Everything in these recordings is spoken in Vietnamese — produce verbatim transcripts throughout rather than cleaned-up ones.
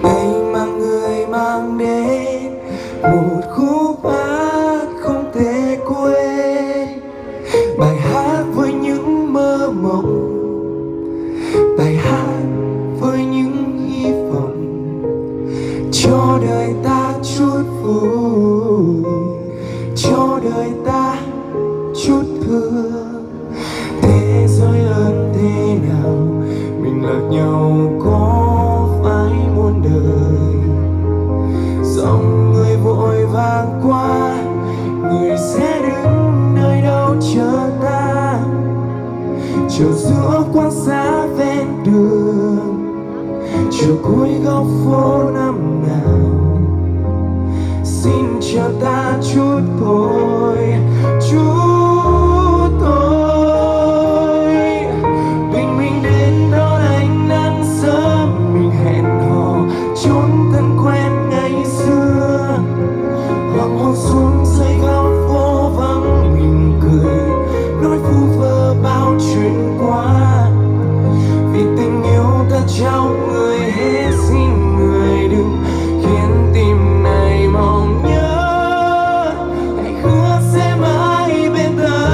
đây mà người mang đến một khúc hát không thể quên. Bài hát với những mơ mộng, bài hát với những hy vọng, cho đời ta chút vui, cho đời ta chút thương. Thế giới lớn thế nào, mình lạc nhau có phải muôn đời. Dòng người vội vàng qua, người sẽ đứng nơi đâu chờ ta, chờ giữa quán xá ven đường, chờ cuối góc phố năm nào. Xin chờ ta chút thôi, chút thôi. Bình minh đến đón ánh nắng sớm, mình hẹn hò chốn thân quen ngày xưa. Hoàng hôn xuống dưới góc phố vắng, mình cười nói vu vơ bao chuyện qua. Vì tình yêu ta trao người hết, xin người đừng khiến tim này mong nhớ. Hãy hứa sẽ mãi bên ta.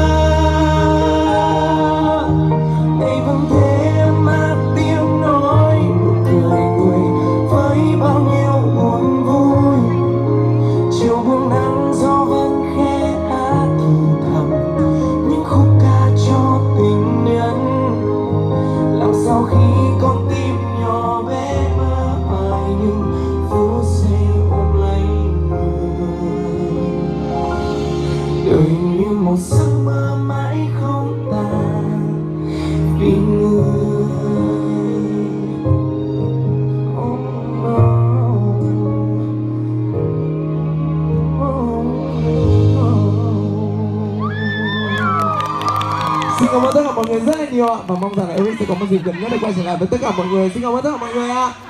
Ngày vẫn thế ấm áp tiếng nói, nụ cười cười với bao nhiêu buồn vui. Chiều buông nắng gió vẫn khẽ hát thì thầm những khúc ca cho tình nhân. Làm sao khi con tim nhỏ bé mơ hoài những phút giây ôm lấy người. Đời như một giấc mơ mãi không tàn vì người. Oh, no. Oh, no. Xin cảm ơn tất cả mọi người rất là nhiều ạ, và mong rằng là Eric sẽ có một dịp gần nhất để quay trở lại với tất cả mọi người. Xin cảm ơn tất cả mọi người ạ.